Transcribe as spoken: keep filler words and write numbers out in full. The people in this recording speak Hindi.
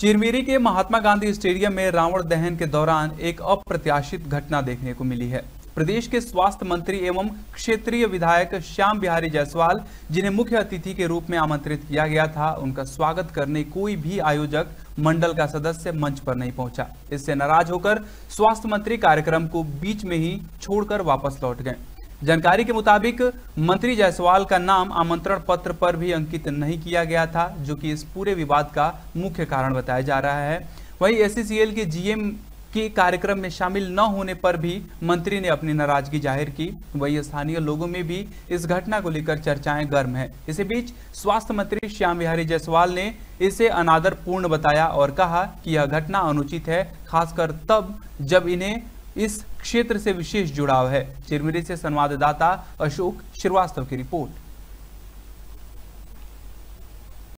चिरमिरी के महात्मा गांधी स्टेडियम में रावण दहन के दौरान एक अप्रत्याशित घटना देखने को मिली है। प्रदेश के स्वास्थ्य मंत्री एवं क्षेत्रीय विधायक श्याम बिहारी जायसवाल, जिन्हें मुख्य अतिथि के रूप में आमंत्रित किया गया था, उनका स्वागत करने कोई भी आयोजक मंडल का सदस्य मंच पर नहीं पहुंचा। इससे नाराज होकर स्वास्थ्य मंत्री कार्यक्रम को बीच में ही छोड़कर वापस लौट गए। जानकारी के मुताबिक मंत्री जायसवाल का नाम आमंत्रण पत्र पर भी अंकित नहीं किया गया था, जो कि इस पूरे विवाद का मुख्य कारण बताया जा रहा है। वहीं एससीसीएल के जीएम के कार्यक्रम में शामिल न होने पर भी मंत्री ने अपनी नाराजगी जाहिर की। वहीं स्थानीय लोगों में भी इस घटना को लेकर चर्चाएं गर्म है। इसी बीच स्वास्थ्य मंत्री श्याम बिहारी जायसवाल ने इसे अनादरपूर्ण बताया और कहा कि यह घटना अनुचित है, खासकर तब जब इन्हें इस क्षेत्र से विशेष जुड़ाव है। चिरमिरी से संवाददाता अशोक श्रीवास्तव की रिपोर्ट।